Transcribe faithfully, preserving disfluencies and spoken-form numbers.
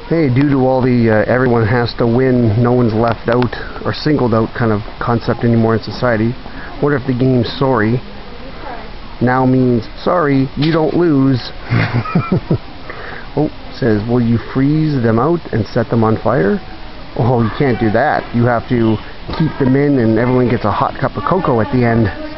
Hey, due to all the uh, everyone has to win, no one's left out or singled out kind of concept anymore in society, what if the game sorry now means sorry, you don't lose? Oh, says, will you freeze them out and set them on fire? Oh, you can't do that. You have to keep them in and everyone gets a hot cup of cocoa at the end.